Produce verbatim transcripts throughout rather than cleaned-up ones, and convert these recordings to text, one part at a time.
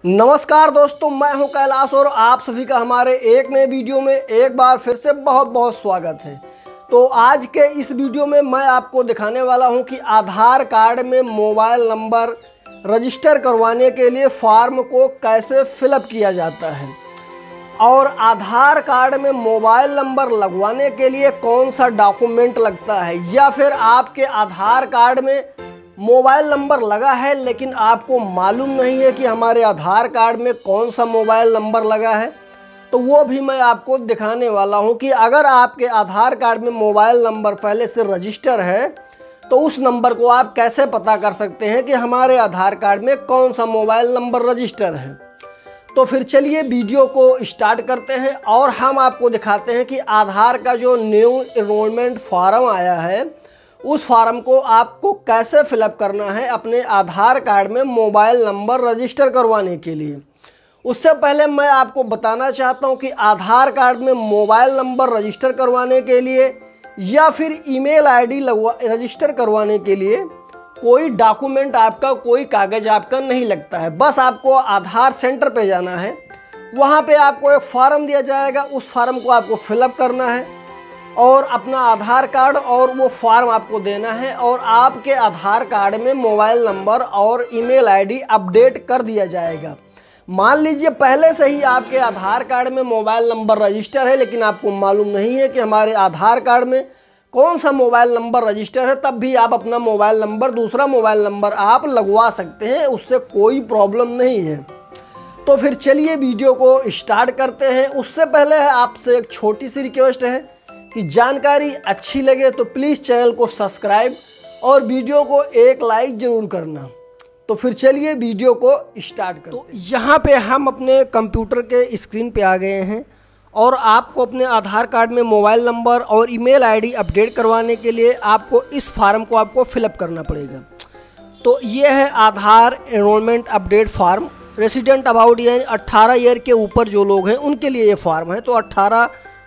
नमस्कार दोस्तों, मैं हूं कैलाश और आप सभी का हमारे एक नए वीडियो में एक बार फिर से बहुत बहुत स्वागत है। तो आज के इस वीडियो में मैं आपको दिखाने वाला हूं कि आधार कार्ड में मोबाइल नंबर रजिस्टर करवाने के लिए फॉर्म को कैसे फिलअप किया जाता है और आधार कार्ड में मोबाइल नंबर लगवाने के लिए कौन सा डॉक्यूमेंट लगता है, या फिर आपके आधार कार्ड में मोबाइल नंबर लगा है लेकिन आपको मालूम नहीं है कि हमारे आधार कार्ड में कौन सा मोबाइल नंबर लगा है, तो वो भी मैं आपको दिखाने वाला हूं कि अगर आपके आधार कार्ड में मोबाइल नंबर पहले से रजिस्टर है तो उस नंबर को आप कैसे पता कर सकते हैं कि हमारे आधार कार्ड में कौन सा मोबाइल नंबर रजिस्टर है। तो फिर चलिए वीडियो को स्टार्ट करते हैं और हम आपको दिखाते हैं कि आधार का जो न्यू एनरोलमेंट फॉर्म आया है उस फॉर्म को आपको कैसे फिलअप करना है अपने आधार कार्ड में मोबाइल नंबर रजिस्टर करवाने के लिए। उससे पहले मैं आपको बताना चाहता हूं कि आधार कार्ड में मोबाइल नंबर रजिस्टर करवाने के लिए या फिर ईमेल आईडी लगवा रजिस्टर करवाने के लिए कोई डॉक्यूमेंट आपका, कोई कागज़ आपका नहीं लगता है। बस आपको आधार सेंटर पे जाना है, वहाँ पे आपको एक फॉर्म दिया जाएगा, उस फॉर्म को आपको फिलअप करना है और अपना आधार कार्ड और वो फॉर्म आपको देना है और आपके आधार कार्ड में मोबाइल नंबर और ईमेल आईडी अपडेट कर दिया जाएगा। मान लीजिए पहले से ही आपके आधार कार्ड में मोबाइल नंबर रजिस्टर है लेकिन आपको मालूम नहीं है कि हमारे आधार कार्ड में कौन सा मोबाइल नंबर रजिस्टर है, तब भी आप अपना मोबाइल नंबर, दूसरा मोबाइल नंबर आप लगवा सकते हैं, उससे कोई प्रॉब्लम नहीं है। तो फिर चलिए वीडियो को स्टार्ट करते हैं। उससे पहले आपसे एक छोटी सी रिक्वेस्ट है कि जानकारी अच्छी लगे तो प्लीज़ चैनल को सब्सक्राइब और वीडियो को एक लाइक ज़रूर करना। तो फिर चलिए वीडियो को स्टार्ट करते हैं। तो यहाँ पे हम अपने कंप्यूटर के स्क्रीन पे आ गए हैं और आपको अपने आधार कार्ड में मोबाइल नंबर और ईमेल आईडी अपडेट करवाने के लिए आपको इस फॉर्म को आपको फिलअप करना पड़ेगा। तो ये है Aadhaar enrolment update form. Resident about यानी अट्ठारह ईयर के ऊपर जो लोग हैं उनके लिए ये फॉर्म है। तो अट्ठारह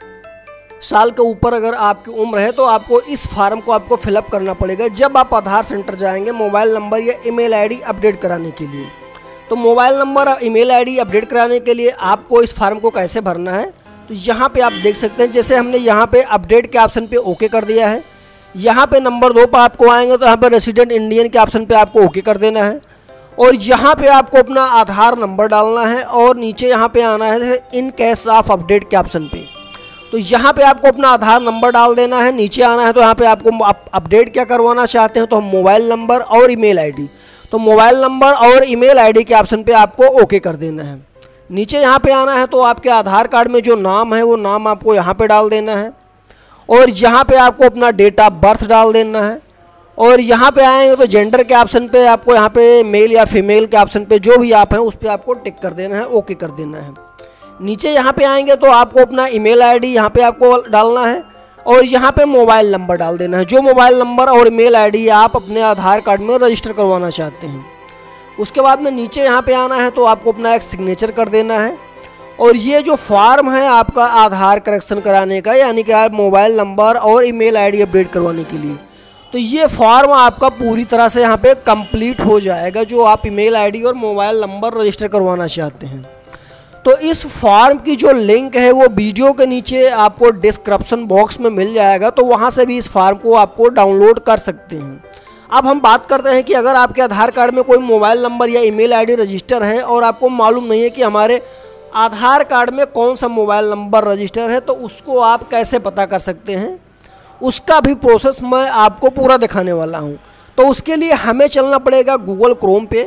साल के ऊपर अगर आपकी उम्र है तो आपको इस फॉर्म को आपको फिलअप करना पड़ेगा जब आप आधार सेंटर जाएंगे मोबाइल नंबर या ईमेल आईडी अपडेट कराने के लिए। तो मोबाइल नंबर और ईमेल आईडी अपडेट कराने के लिए आपको इस फॉर्म को कैसे भरना है, तो यहाँ पे आप देख सकते हैं, जैसे हमने यहाँ पे अपडेट के ऑप्शन पे ओके कर दिया है। यहाँ पे नंबर दो पर आपको आएंगे तो यहाँ पे रेसिडेंट इंडियन के ऑप्शन पे आपको ओके कर देना है और यहाँ पे आपको अपना आधार नंबर डालना है और नीचे यहाँ पे आना है इन केस ऑफ अपडेट के ऑप्शन पे। तो यहाँ पे आपको अपना आधार नंबर डाल देना है, नीचे आना है तो यहाँ पे आपको आप अपडेट क्या करवाना चाहते हैं, तो हम मोबाइल नंबर और ईमेल आईडी, तो मोबाइल नंबर और ईमेल आईडी के ऑप्शन पे आपको ओके कर देना है। नीचे यहाँ पे आना है तो आपके आधार कार्ड में जो नाम है वो नाम आपको यहाँ पे डाल देना है और यहाँ पे आपको अपना डेट ऑफ बर्थ डाल देना है और यहाँ पे आएंगे तो जेंडर के ऑप्शन पे आपको यहाँ पे मेल या फीमेल के ऑप्शन पे जो भी आप हैं उस पर आपको टिक कर देना है, ओके कर देना है। नीचे यहाँ पे आएंगे तो आपको अपना ईमेल आईडी यहाँ पे आपको डालना है और यहाँ पे मोबाइल नंबर डाल देना है, जो मोबाइल नंबर और ईमेल आईडी आप अपने आधार कार्ड में रजिस्टर करवाना चाहते हैं। उसके बाद में नीचे यहाँ पे आना है तो आपको अपना एक सिग्नेचर कर देना है और ये जो फॉर्म है आपका आधार करेक्शन कराने का, यानी कि आप मोबाइल नंबर और ईमेल आईडी अपडेट करवाने के लिए, तो ये फॉर्म आपका पूरी तरह से यहाँ पे कंप्लीट हो जाएगा जो आप ईमेल आईडी और मोबाइल नंबर रजिस्टर करवाना चाहते हैं। तो इस फॉर्म की जो लिंक है वो वीडियो के नीचे आपको डिस्क्रिप्शन बॉक्स में मिल जाएगा, तो वहाँ से भी इस फॉर्म को आपको डाउनलोड कर सकते हैं। अब हम बात करते हैं कि अगर आपके आधार कार्ड में कोई मोबाइल नंबर या ईमेल आईडी रजिस्टर है और आपको मालूम नहीं है कि हमारे आधार कार्ड में कौन सा मोबाइल नंबर रजिस्टर है, तो उसको आप कैसे पता कर सकते हैं, उसका भी प्रोसेस मैं आपको पूरा दिखाने वाला हूं। तो उसके लिए हमें चलना पड़ेगा गूगल क्रोम पे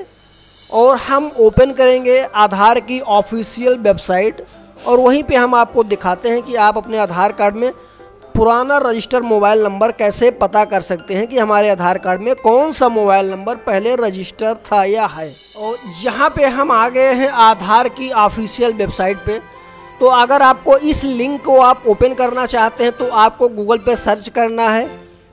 और हम ओपन करेंगे आधार की ऑफिशियल वेबसाइट और वहीं पे हम आपको दिखाते हैं कि आप अपने आधार कार्ड में पुराना रजिस्टर मोबाइल नंबर कैसे पता कर सकते हैं कि हमारे आधार कार्ड में कौन सा मोबाइल नंबर पहले रजिस्टर था या है। और यहाँ पे हम आ गए हैं आधार की ऑफिशियल वेबसाइट पे। तो अगर आपको इस लिंक को आप ओपन करना चाहते हैं तो आपको गूगल पे सर्च करना है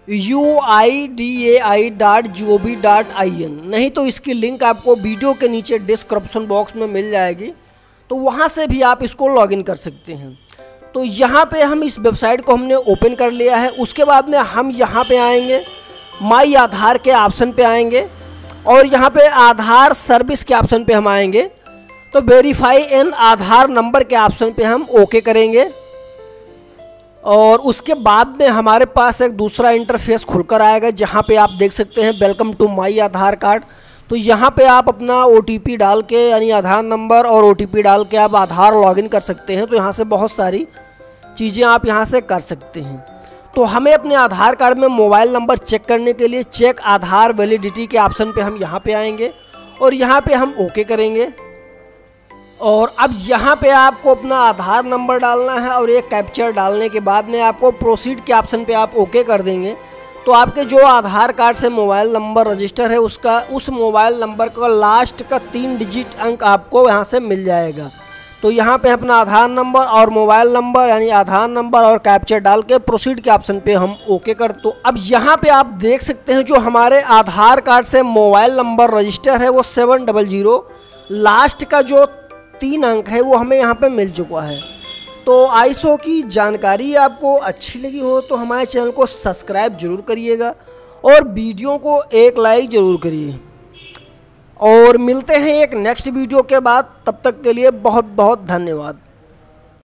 U I D A I dot G O V dot I N, नहीं तो इसकी लिंक आपको वीडियो के नीचे डिस्क्रिप्शन बॉक्स में मिल जाएगी, तो वहाँ से भी आप इसको लॉगिन कर सकते हैं। तो यहाँ पे हम इस वेबसाइट को हमने ओपन कर लिया है। उसके बाद में हम यहाँ पे आएंगे, माई आधार के ऑप्शन पे आएंगे और यहाँ पे आधार सर्विस के ऑप्शन पे हम आएंगे तो वेरीफाई एन आधार नंबर के ऑप्शन पे हम ओके करेंगे और उसके बाद में हमारे पास एक दूसरा इंटरफेस खुलकर आएगा जहां पे आप देख सकते हैं welcome to my Aadhaar card. तो यहां पे आप अपना ओटीपी डाल के यानी आधार नंबर और ओटीपी डाल के आप आधार लॉगिन कर सकते हैं। तो यहां से बहुत सारी चीज़ें आप यहां से कर सकते हैं। तो हमें अपने आधार कार्ड में मोबाइल नंबर चेक करने के लिए चेक आधार वैलिडिटी के ऑप्शन पे हम यहाँ पे आएंगे और यहाँ पे हम ओके करेंगे। और अब यहाँ पे आपको अपना आधार नंबर डालना है और एक कैप्चर डालने के बाद में आपको प्रोसीड के ऑप्शन पे आप ओके कर देंगे। तो आपके जो आधार कार्ड से मोबाइल नंबर रजिस्टर है उसका उस मोबाइल नंबर का लास्ट का तीन डिजिट अंक आपको यहाँ से मिल जाएगा। तो यहाँ पे अपना आधार नंबर और मोबाइल नंबर यानी आधार नंबर और कैप्चर डाल के प्रोसीड के ऑप्शन पे हम ओके कर। तो अब यहाँ पे आप देख सकते हैं जो हमारे आधार कार्ड से मोबाइल नंबर रजिस्टर है वो सेवन डबल ज़ीरो लास्ट का जो तीन अंक है वो हमें यहाँ पे मिल चुका है। तो आईएसओ की जानकारी आपको अच्छी लगी हो तो हमारे चैनल को सब्सक्राइब जरूर करिएगा और वीडियो को एक लाइक ज़रूर करिए और मिलते हैं एक नेक्स्ट वीडियो के बाद। तब तक के लिए बहुत बहुत धन्यवाद।